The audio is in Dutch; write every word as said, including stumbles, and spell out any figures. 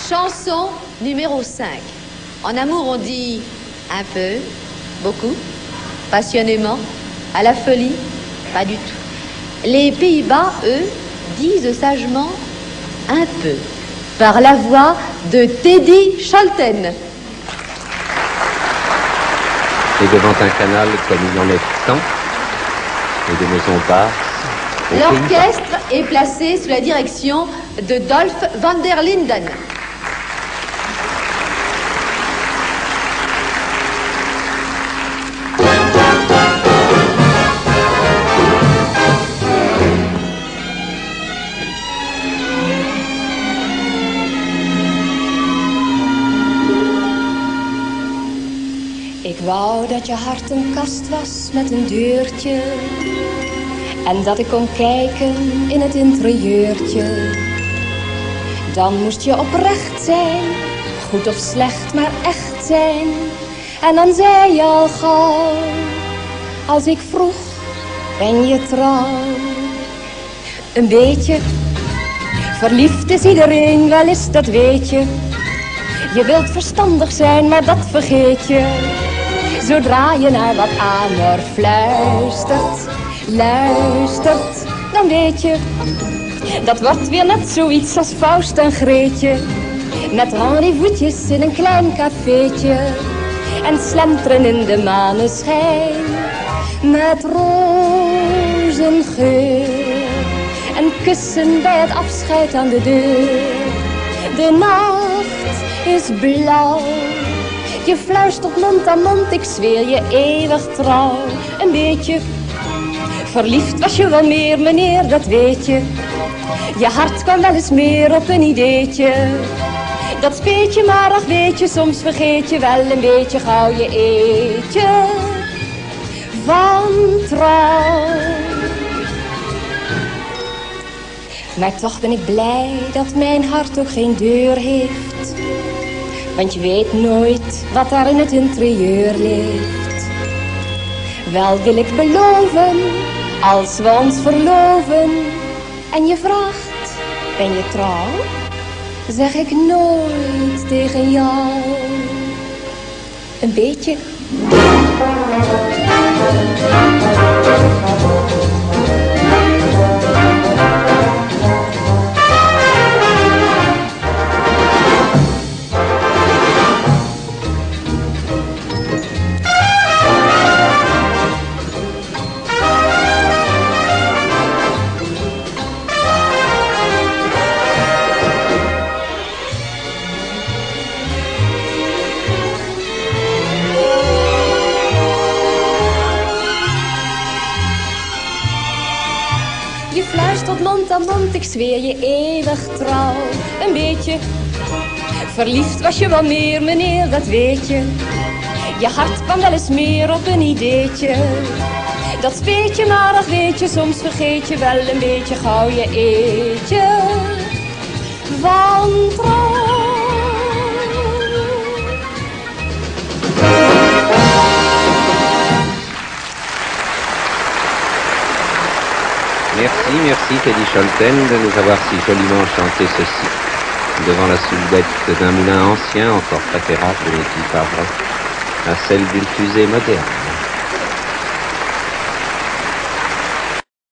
Chanson numéro cinq. En amour, on dit un peu, beaucoup, passionnément, à la folie, pas du tout. Les Pays-Bas, eux, disent sagement un peu, par la voix de Teddy Scholten. Et devant un canal comme il en est tant, et de maisons basses. L'orchestre est placé sous la direction de Dolph van der Linden. Ik wou dat je hart een kast was met een deurtje en dat ik kon kijken in het interieurtje. Dan moest je oprecht zijn, goed of slecht, maar echt zijn. En dan zei je al gauw, als ik vroeg, ben je trouw? Een beetje, verliefd is iedereen, wel eens, dat weet je. Je wilt verstandig zijn, maar dat vergeet je. Zodra je naar wat amor fluistert, luistert, dan weet je. Dat wordt weer net zoiets als Faust en Greetje. Met rendezvous'tjes in een klein cafeetje. En slenteren in de maneschijn. Met rozengeur. En kussen bij het afscheid aan de deur. De nacht is blauw. Je fluistert mond aan mond, ik zweer je eeuwig trouw. Een beetje verliefd was je wel meer, meneer, dat weet je. Je hart kwam wel eens meer op een ideetje. Dat speet je, maar ach weet je, soms vergeet je wel een beetje gauw je eetje van trouw. Maar toch ben ik blij dat mijn hart ook geen deur heeft. Want je weet nooit wat daar in het interieur ligt. Wel wil ik beloven, als we ons verloven en je vraagt, ben je trouw? Zeg ik nooit tegen jou. Een beetje. Je fluistert mond aan mond, ik zweer je eeuwig trouw. Een beetje verliefd was je wel meer, meneer, dat weet je. Je hart kwam wel eens meer op een ideetje. Dat speet je, maar dat weet je, soms vergeet je wel een beetje gauw je eetje van trouw. Merci, merci Teddy Scholten de nous avoir si joliment chanté ceci devant la soudette d'un moulin ancien encore préférable de l'équipe Havre à celle d'une fusée moderne.